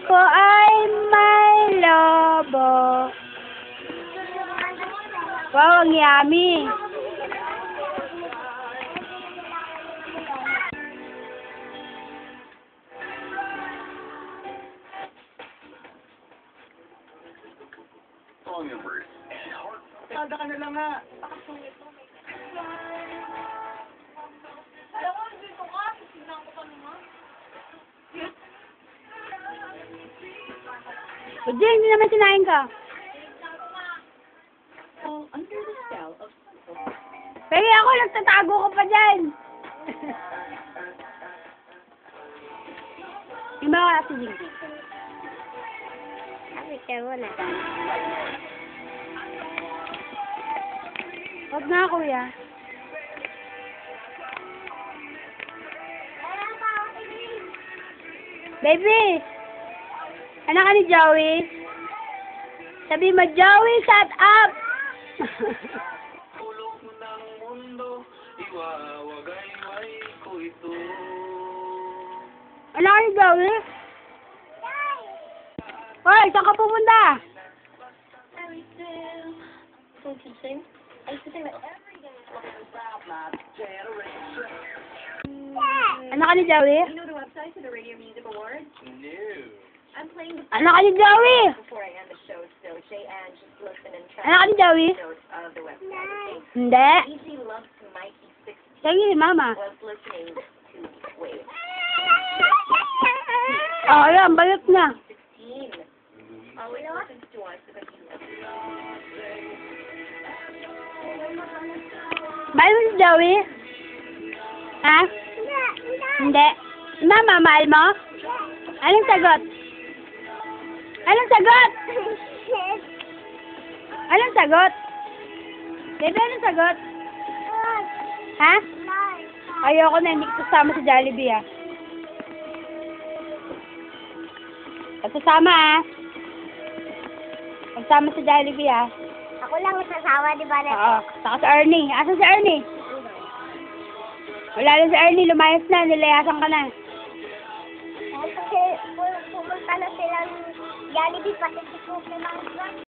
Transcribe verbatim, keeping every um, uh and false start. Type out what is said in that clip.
ko ay may lobo. Wow, ang yummy. Phone numbers and heart. Sada ka na lang nga. Alam mo, dito ka. Tignan ko pa naman. O, Jane, hindi naman sinain ka. Oh, under the spell of... Pero ako, nagtatago ka pa dyan. Yung mga kasi Jane. Sabi ka mo na. Huwag na, kuya. Baby! Anak ka ni Joey? Sabi mo, Joey, shut up! Kulong ng mundo, iwawagayway ko ito. Anak ka ni Joey? Hoy, saan ka pupunta? Don't you sing? I used to sing that every day. Anak ka ni Joey? You know the website for the Radio Music Awards? No. I'm playing the Anak ka ni Joey? before I end the show, so Shay Ann just listen and try Anak ka ni Joey? notes of the website. Hindi. Easy loves Mikey sixteen Sige, mama. was listening to Wave Oh, yan, bayot na. sixteen. Always listens to us because he loves us. Mahal mo si Joey? Ha? Hindi. Mama, mahal mo? Anong sagot? Anong sagot? Anong sagot? Bebe, anong sagot? Ha? Ayoko na, hindi ko sasama sa Jollibee, ah. Sasama, ah. Magsama sa Jollibee, ah. Ako lang sasawa, di ba? Oo. Saka si Ernie. Asan si Ernie? Wala lang si Ernie. Lumayas na. Nilayasan ka na. Kasi pumunta na silang Jollibee pati si Cookie Mouse.